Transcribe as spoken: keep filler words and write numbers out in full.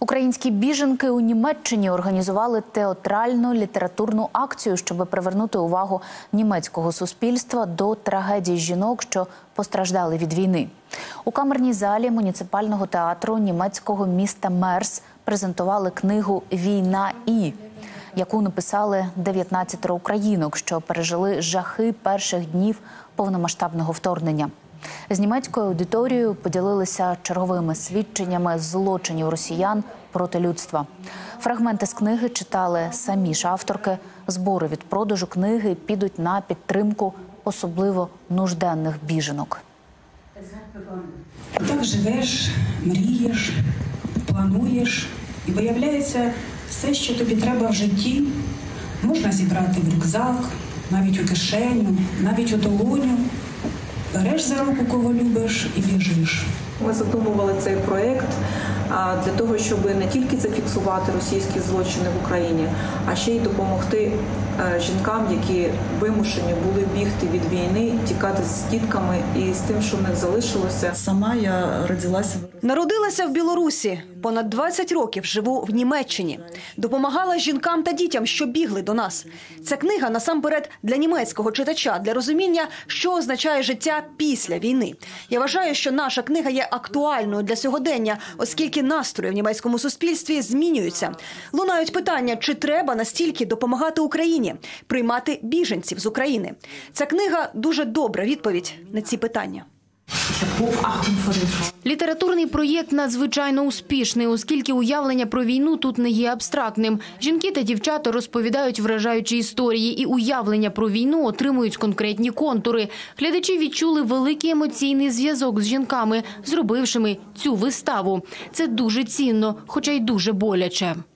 Українські біженки у Німеччині організували театральну літературну акцію, щоб привернути увагу німецького суспільства до трагедій жінок, що постраждали від війни. У камерній залі муніципального театру німецького міста Мерс презентували книгу «Війна і», яку написали дев'ятнадцять українок, що пережили жахи перших днів повномасштабного вторгнення. З німецькою аудиторією поділилися черговими свідченнями злочинів росіян проти людства. Фрагменти з книги читали самі ж авторки. Збори від продажу книги підуть на підтримку особливо нужденних біженок. Так живеш, мрієш, плануєш, і виявляється, все, що тобі треба в житті, можна зібрати в рюкзак, навіть у кишеню, навіть у долоню. Береш за руку, кого любиш, і біжиш. Ми задумували цей проєкт для того, щоб не тільки зафіксувати російські злочини в Україні, а ще й допомогти жінкам, які вимушені були бігти від війни, тікати з дітками і з тим, що в них залишилося. Сама я родилася. Народилася в Білорусі. Понад двадцять років живу в Німеччині. Допомагала жінкам та дітям, що бігли до нас. Ця книга насамперед для німецького читача, для розуміння, що означає життя після війни. Я вважаю, що наша книга є актуальною для сьогодення, оскільки настрої в німецькому суспільстві змінюються. Лунають питання, чи треба настільки допомагати Україні, приймати біженців з України. Ця книга – дуже добра відповідь на ці питання. Літературний проєкт надзвичайно успішний, оскільки уявлення про війну тут не є абстрактним. Жінки та дівчата розповідають вражаючі історії, і уявлення про війну отримують конкретні контури. Глядачі відчули великий емоційний зв'язок з жінками, зробившими цю виставу. Це дуже цінно, хоча й дуже боляче.